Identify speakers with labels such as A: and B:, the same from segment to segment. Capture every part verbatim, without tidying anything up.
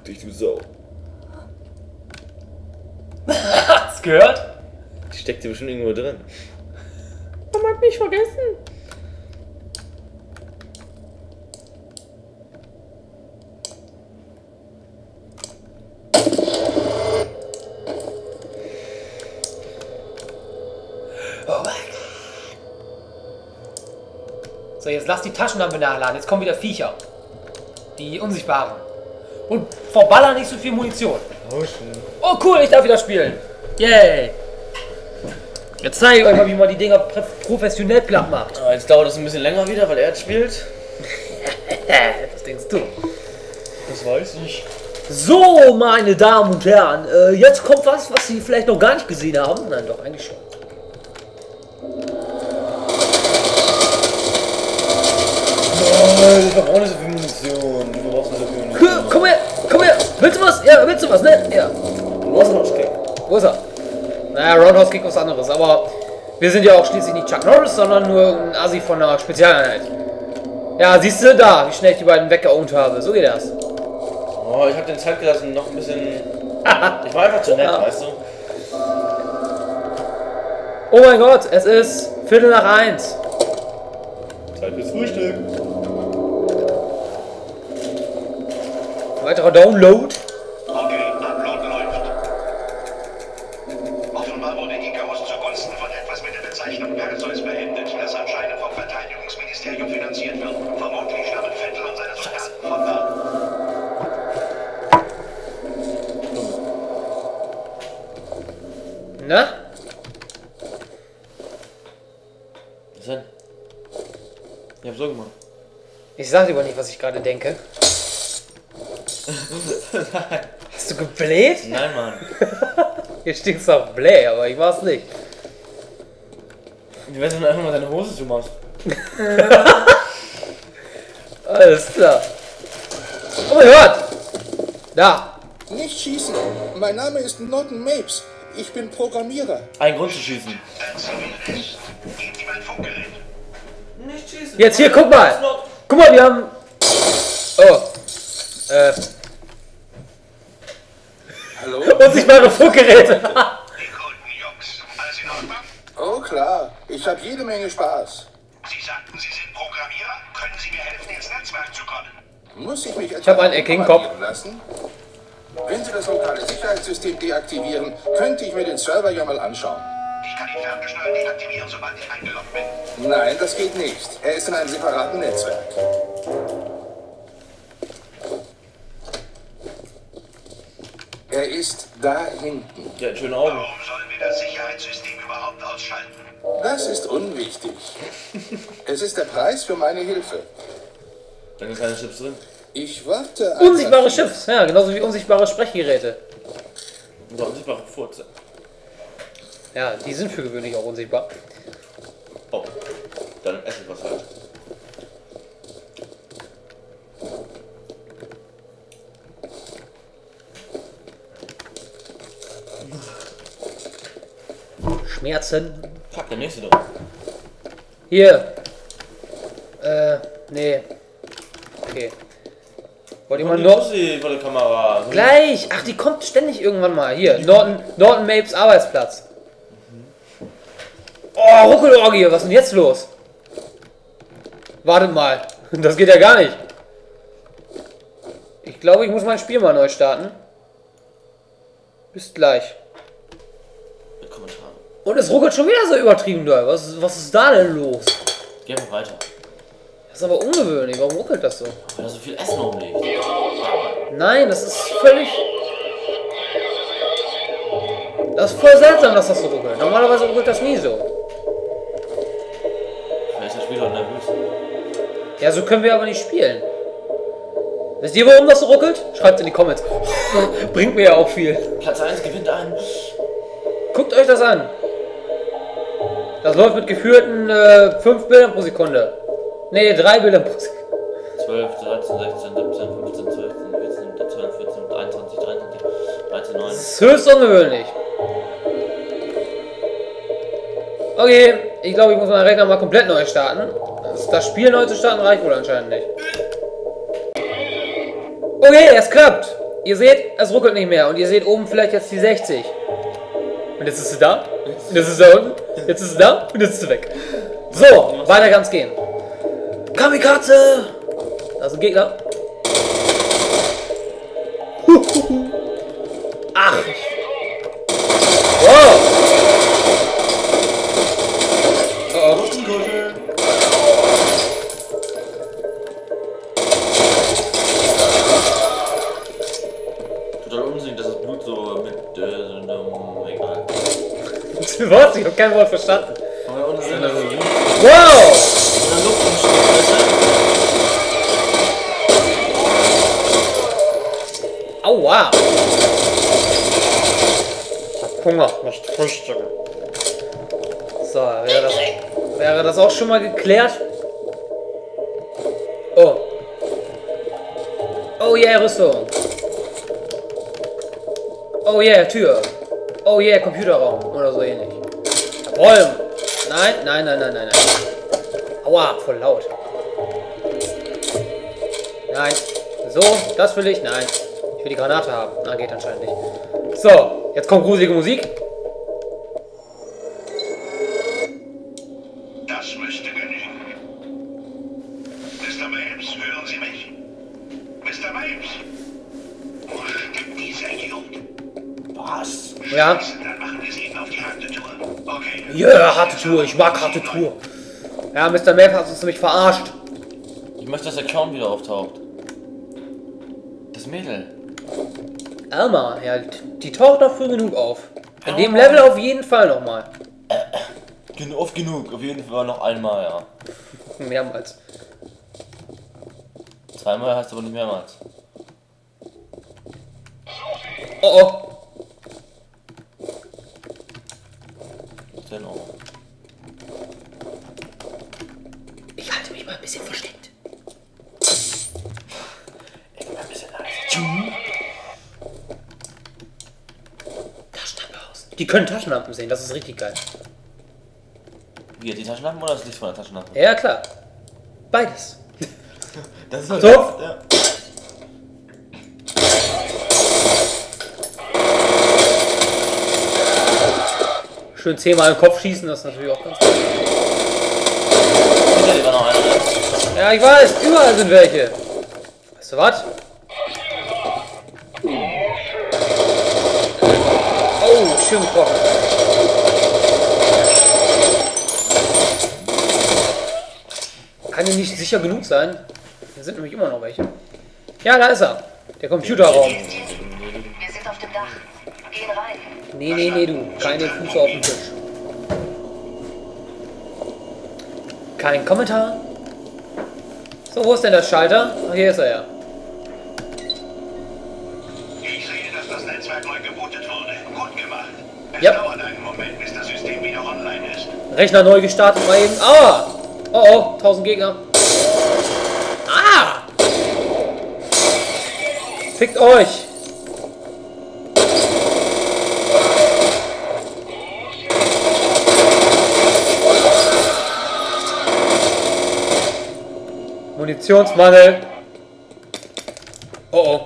A: dich, du Sau.
B: Hast du gehört?
A: Die steckt hier bestimmt irgendwo drin.
B: Man hat mich vergessen. Oh mein Gott. So, jetzt lass die Taschenlampe nachladen. Jetzt kommen wieder Viecher. Die Unsichtbaren. Und verballern nicht so viel Munition.
A: Oh, schön.
B: Oh cool, ich darf wieder spielen. Yay. Jetzt zeige ich euch mal, wie man die Dinger professionell platt macht.
A: Ah, jetzt dauert es ein bisschen länger wieder, weil er jetzt spielt.
B: Das denkst du.
A: Das weiß ich.
B: So, meine Damen und Herren, äh, jetzt kommt was, was Sie vielleicht noch gar nicht gesehen haben. Nein, doch, eigentlich schon.
A: Nein, ich brauche nicht so viel Munition. Du brauchst nicht so viel Munition.
B: Komm her, komm her. Willst du was? Ja, willst du was, ne? Ja.
A: Roundhouse-Kick.
B: Wo ist er? Naja, Roundhouse-Kick was anderes, aber wir sind ja auch schließlich nicht Chuck Norris, sondern nur ein Assi von einer Spezialeinheit. Ja, siehst du da, wie schnell ich die beiden weggeohnt habe. So geht das.
A: Oh, ich hab den Zeit gelassen, noch ein bisschen... Ich war einfach zu nett,
B: Ja.
A: weißt du?
B: Oh mein Gott, es ist Viertel nach eins.
A: Zeit fürs Frühstück.
B: Weiterer Download.
C: Okay, Upload läuft. Offenbar wurde Icarus zugunsten von etwas mit der Bezeichnung Perseus beendet, das anscheinend vom Verteidigungsministerium finanziert wird. Vermutlich stammen Vettel und seine Soldaten von da.
B: Na?
A: Was denn? Ich hab so gemacht.
B: Ich sag dir aber nicht, was ich gerade denke.
A: Nein.
B: Hast du gebläht?
A: Nein, Mann.
B: Hier stinkst du auf Blä, aber ich war's nicht.
A: Du weißt, wenn du einfach mal deine Hose zumachst.
B: Alles klar. Oh mein Gott! Da!
D: Nicht schießen. Mein Name ist Norton Mapes. Ich bin Programmierer.
A: Ein Grund zu schießen.
C: Ein Zivilist. Gebt ihm ein Funkgerät.
A: Nicht schießen.
B: Jetzt hier, guck mal! Guck mal, wir haben... Oh. Äh...
D: Hallo?
B: Unsichtbare Funkgeräte!
C: Die guten Jungs. Alles in Ordnung?
D: Oh klar, ich habe jede Menge Spaß.
C: Sie sagten, Sie sind Programmierer. Können Sie mir helfen, ins Netzwerk zu kommen?
D: Muss ich mich
B: Ich hab einen eckigen Kopf.
D: lassen? Wenn Sie das lokale Sicherheitssystem deaktivieren, könnte ich mir den Server ja mal anschauen.
C: Ich kann ihn ferngesteuert deaktivieren, sobald ich eingeloggt bin.
D: Nein, das geht nicht. Er ist in einem separaten Netzwerk. Er ist da hinten.
A: Der hat schöne Augen.
C: Warum sollen wir das Sicherheitssystem überhaupt ausschalten?
D: Das ist unwichtig. Es ist der Preis für meine Hilfe.
A: Da sind keine Chips drin.
D: Ich warte.
B: Unsichtbare
D: einfach hier.
B: Chips, ja, genauso wie unsichtbare Sprechgeräte.
A: So, unsichtbare Furze.
B: Ja, die sind für gewöhnlich auch unsichtbar.
A: Oh. Dann esse ich was halt.
B: Schmerzen.
A: Fuck, der nächste drin.
B: Hier. Äh, nee. Okay. Wollt ihr mal
A: Die
B: noch...
A: Pussy vor der Kamera.
B: Gleich! Ach, die kommt ständig irgendwann mal. Hier, Norton, Norton Mapes Arbeitsplatz. Oh, Ruckelorgie, was ist denn jetzt los? Wartet mal. Das geht ja gar nicht. Ich glaube, ich muss mein Spiel mal neu starten. Bis gleich.
A: Mit Kommentaren.
B: Und es ruckelt schon wieder so übertrieben doll. Was, was ist da denn los?
A: Geh einfach weiter.
B: Das ist aber ungewöhnlich. Warum ruckelt das so?
A: Weil da so viel Essen rumliegt.
B: Nein, das ist völlig... Das ist voll seltsam, dass das so ruckelt. Normalerweise ruckelt das nie so.
A: Vielleicht ist der Spieler nervös.
B: Ja, so können wir aber nicht spielen. Wisst ihr, warum das so ruckelt? Schreibt in die Comments. Bringt mir ja auch viel.
A: Platz eins gewinnt einen.
B: Guckt euch das an. Das läuft mit geführten äh, fünf Bildern pro Sekunde. Ne, drei Bilder pro Sekunde.
A: zwölf, dreizehn, sechzehn, siebzehn, fünfzehn, zwölf, vierzehn, zwölf, vierzehn, einundzwanzig, dreiundzwanzig, dreizehn, neun.
B: Das ist höchst ungewöhnlich. Okay, ich glaube, ich muss meinen Rechner mal komplett neu starten. Das, das Spiel neu zu starten reicht wohl anscheinend nicht. Okay, es klappt. Ihr seht, es ruckelt nicht mehr. Und ihr seht oben vielleicht jetzt die sechzig. Und jetzt ist sie da. Und jetzt ist sie da unten. Jetzt ist sie da. Und jetzt ist sie weg. So, weiter kann's gehen. Kamikaze! Da ist ein Gegner. Ach. Wow. Oh oh.
A: Total unsinnig, dass das Blut so mit, äh, so, egal.
B: Was? Ich hab kein Wort verstanden.
A: Aber unsinnig, dass das Blut
B: Wow!
A: in der Luft umsteht, weißt du?
B: Aua! Ich hab Hunger, möchte frühstücken. So, wäre das, wäre das auch schon mal geklärt? Oh. Oh yeah, Rüstung. Oh yeah, Tür. Oh yeah, Computerraum. Oder so ähnlich. Räumen. Nein, nein, nein, nein, nein, nein. Aua, voll laut. Nein. So, das will ich. Nein. Ich will die Granate haben. Na, geht anscheinend nicht. So, jetzt kommt gruselige Musik.
C: Das müsste genügen. Mister Mapes, hören Sie mich? Mister Mapes? Wo steckt dieser Idiot?
A: Was?
B: Ja.
C: Dann machen wir es eben auf die harte Tour. Okay.
B: Ja, yeah, harte Tour. Ich mag harte Tour. Ja, Mister Map hat uns nämlich verarscht.
A: Ich möchte, dass der Clown wieder auftaucht. Das Mädel.
B: Alma, ja, die taucht doch früh genug auf. In dem Level auf jeden Fall nochmal.
A: Gen oft genug, auf jeden Fall noch einmal, ja.
B: Mehrmals.
A: Zweimal heißt aber nicht mehrmals.
B: Oh oh.
A: zehn Euro.
B: Ich halte mich mal ein bisschen versteckt.
A: Ich bin ein bisschen leise.
B: Taschenlampe aus. Die können Taschenlampen sehen, das ist richtig geil.
A: Wie, die Taschenlampen oder das Licht von der Taschenlampe?
B: Ja, klar. Beides.
A: Das ist
B: So.
A: ja.
B: Schön zehnmal im Kopf schießen, das ist natürlich auch ganz gut.
A: Hinter dir war noch einer, ne?
B: Ja, ich weiß, überall sind welche. Weißt du was? Oh, schön getroffen. Kann ja nicht sicher genug sein. Hier sind nämlich immer noch welche. Ja, da ist er. Der Computerraum.
E: Wir sind auf dem Dach. Gehen rein.
B: Nee, nee, nee, du. Keine Füße auf dem Tisch. Kein Kommentar. So, wo ist denn der Schalter? Ach, hier ist er ja.
C: Ich sehe, dass das Netzwerk neu gebootet wurde. Gut gemacht. Es
B: Ja.
C: dauert einen Moment, bis das System wieder online ist.
B: Rechner neu gestartet mal eben. Ah! Oh oh, tausend Gegner. Ah! Fickt euch! Munitionsmangel. Oh oh.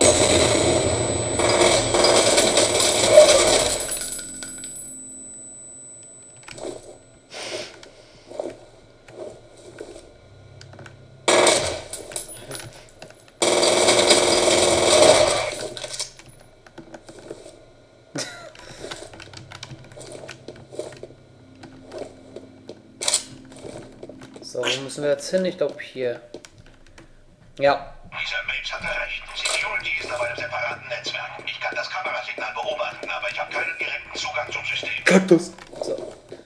B: So, wo müssen wir jetzt hin? Ich glaube hier. Ja.
C: Dieser Mapes hatte recht. Security ist auf einem separaten Netzwerk. Ich kann das Kamerasignal beobachten, aber ich habe keinen direkten Zugang zum System.
B: Kaktus. So.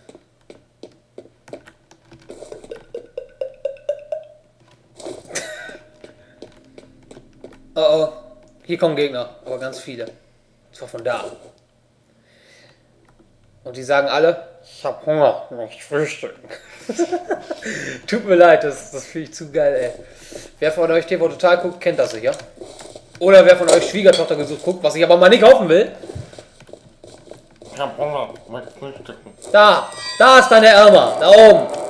B: Oh oh. Hier kommen Gegner, aber ganz viele. Und zwar von da. Und die sagen alle, ich hab Hunger, ich möchte frühstücken. Tut mir leid, das, das finde ich zu geil, ey. Wer von euch T V Total guckt, kennt das sicher. Oder wer von euch Schwiegertochter gesucht guckt, was ich aber mal nicht kaufen will.
A: Ich hab Hunger, ich möchte frühstücken.
B: Da, da ist deine Elma, da oben.